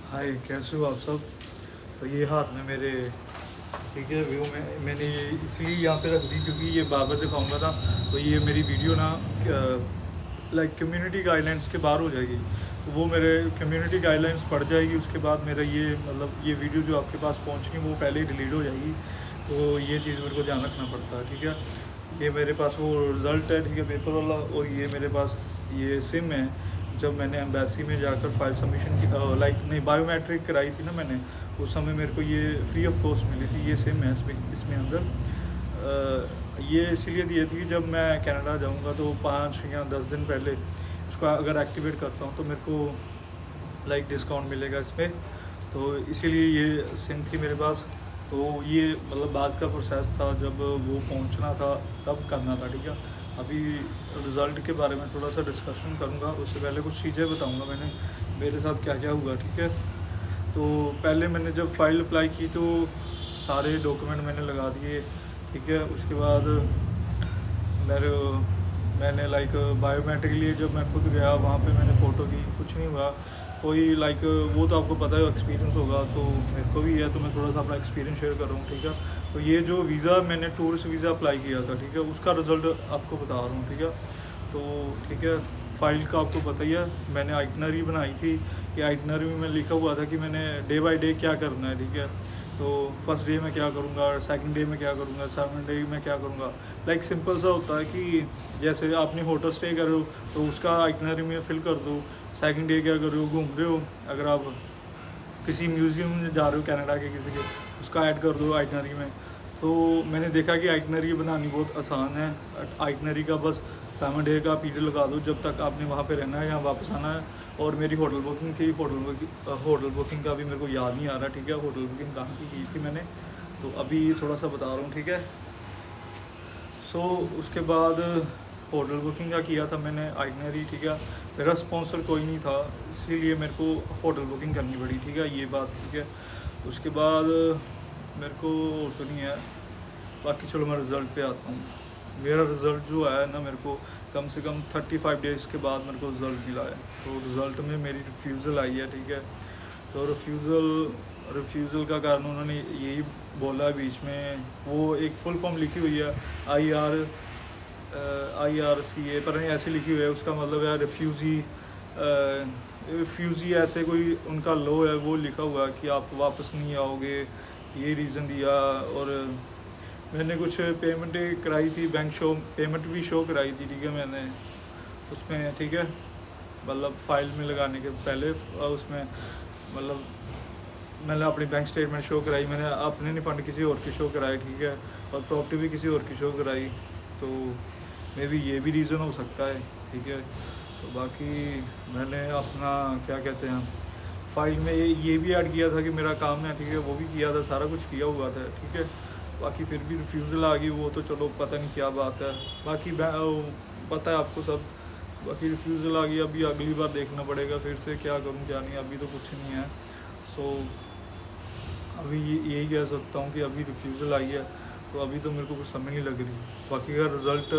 हाय, कैसे हो आप सब। तो ये हाथ में मेरे, ठीक है, व्यू में मैंने ये इसलिए यहाँ पे रख दी क्योंकि ये बार बार दिखाऊंगा था तो ये मेरी वीडियो ना लाइक कम्युनिटी गाइडलाइंस के बाहर हो जाएगी। तो वो मेरे कम्युनिटी गाइडलाइंस पड़ जाएगी, उसके बाद मेरा ये मतलब ये वीडियो जो आपके पास पहुँचनी वो पहले ही डिलीट हो जाएगी। तो ये चीज़ मेरे को ध्यान रखना पड़ता है, ठीक है। ये मेरे पास वो रिज़ल्ट है, ठीक है, पेपर वाला। और ये मेरे पास ये सिम है। जब मैंने एम्बेसी में जाकर फाइल सबमिशन की, लाइक नहीं, बायोमेट्रिक कराई थी ना मैंने, उस समय मेरे को ये फ्री ऑफ कॉस्ट मिली थी। ये सिम है इसमें अंदर ये इसीलिए दी थी कि जब मैं कनाडा जाऊंगा तो 5 या 10 दिन पहले इसको अगर एक्टिवेट करता हूँ तो मेरे को लाइक डिस्काउंट मिलेगा इस पर। तो इसीलिए ये सिम थी मेरे पास। तो ये मतलब बाद का प्रोसेस था, जब वो पहुंचना था तब करना था, ठीक है। अभी रिज़ल्ट के बारे में थोड़ा सा डिस्कशन करूंगा, उससे पहले कुछ चीज़ें बताऊंगा मैंने मेरे साथ क्या क्या हुआ, ठीक है। तो पहले मैंने जब फ़ाइल अप्लाई की तो सारे डॉक्यूमेंट मैंने लगा दिए, ठीक है। उसके बाद मैंने लाइक बायोमेट्रिक लिए जब मैं खुद गया वहाँ पे मैंने फ़ोटो की, कुछ नहीं हुआ कोई लाइक, वो तो आपको पता है एक्सपीरियंस होगा, तो मेरे को भी है, तो मैं थोड़ा सा अपना एक्सपीरियंस शेयर कर रहा हूँ, ठीक है। तो ये जो वीज़ा मैंने टूरिस्ट वीज़ा अप्लाई किया था, ठीक है, उसका रिज़ल्ट आपको बता रहा हूँ, ठीक है। तो ठीक है, फ़ाइल का आपको पता ही है, मैंने आइटनरी बनाई थी। ये आइटनरी में लिखा हुआ था कि मैंने डे बाई डे क्या करना है, ठीक है। तो फर्स्ट डे में क्या करूँगा, सेकंड डे में क्या करूँगा, सेकंड डे में क्या करूँगा। लाइक सिंपल सा होता है कि जैसे आपने होटल स्टे कर रहे हो तो उसका आइटनरी में फिल कर दो। सेकंड डे क्या कर रहे हो, घूम रहे हो, अगर आप किसी म्यूज़ियम में जा रहे हो कनाडा के किसी के, उसका ऐड कर दो आइटनरी में। तो मैंने देखा कि आइटनरी बनानी बहुत आसान है। आइटनरी का बस 7 डे का पीरियड लगा दो, जब तक आपने वहाँ पे रहना है या वापस आना है। और मेरी होटल बुकिंग थी, होटल बुकिंग का भी मेरे को याद नहीं आ रहा, ठीक है, होटल बुकिंग कहाँ की थी मैंने, तो अभी थोड़ा सा बता रहा हूँ, ठीक है। सो उसके बाद होटल बुकिंग का किया था मैंने, आइटनरी, ठीक है। मेरा स्पॉन्सर कोई नहीं था, इसीलिए मेरे को होटल बुकिंग करनी पड़ी, ठीक है, ये बात, ठीक है। उसके बाद मेरे को और तो नहीं है, बाकी चलो मैं रिज़ल्ट पे आता हूँ। मेरा रिज़ल्ट जो है ना, मेरे को कम से कम 35 डेज़ के बाद मेरे को रिज़ल्ट मिला है। तो रिज़ल्ट में मेरी रिफ्यूज़ल आई है, ठीक है। तो रिफ्यूज़ल का कारण उन्होंने यही बोला बीच में, वो एक फुल फॉर्म लिखी हुई है IRCA पर नहीं ऐसे लिखी हुई है, उसका मतलब है रिफ्यूज़ी ऐसे कोई उनका लॉ है, वो लिखा हुआ है कि आप वापस नहीं आओगे, ये रीज़न दिया। और मैंने कुछ पेमेंट कराई थी, बैंक शो पेमेंट भी शो कराई थी, ठीक है, मैंने उसमें, ठीक है, मतलब फ़ाइल में लगाने के पहले उसमें मतलब मैंने अपनी बैंक स्टेटमेंट शो कराई, मैंने अपने नहीं फंड किसी और की शो कराई, ठीक है, और प्रॉपर्टी भी किसी और की शो कराई। तो मे बी ये भी रीज़न हो सकता है, ठीक है। तो बाकी मैंने अपना क्या कहते हैं फ़ाइल में ये भी ऐड किया था कि मेरा काम है, ठीक है, वो भी किया था, सारा कुछ किया हुआ था, ठीक है। बाकी फिर भी रिफ्यूज़ल आ गई, वो तो चलो पता नहीं क्या बात है, बाकी पता है आपको सब। बाकी रिफ्यूज़ल आ गई, अभी अगली बार देखना पड़ेगा फिर से क्या करूँ क्या नहीं, अभी तो कुछ नहीं है। सो अभी यही कह सकता हूँ कि अभी रिफ्यूज़ल आई है, तो अभी तो मेरे को कुछ समझ नहीं लग रही। बाकी का रिज़ल्ट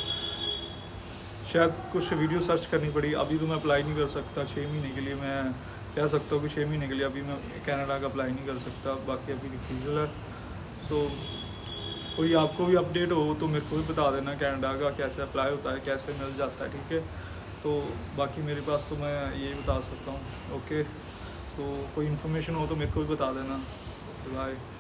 शायद कुछ वीडियो सर्च करनी पड़ी, अभी तो मैं अप्लाई नहीं कर सकता 6 महीने के लिए। मैं कह सकता हूँ कि 6 महीने के लिए अभी मैं कनाडा का अप्लाई नहीं कर सकता, बाकी अभी रिफ्यूज़ल है। सो कोई आपको भी अपडेट हो तो मेरे को भी बता देना, कनाडा का कैसे अप्लाई होता है, कैसे मिल जाता है, ठीक है। तो बाकी मेरे पास तो मैं यही बता सकता हूँ, ओके। तो कोई इन्फॉर्मेशन हो तो मेरे को भी बता देना। Okay, bye.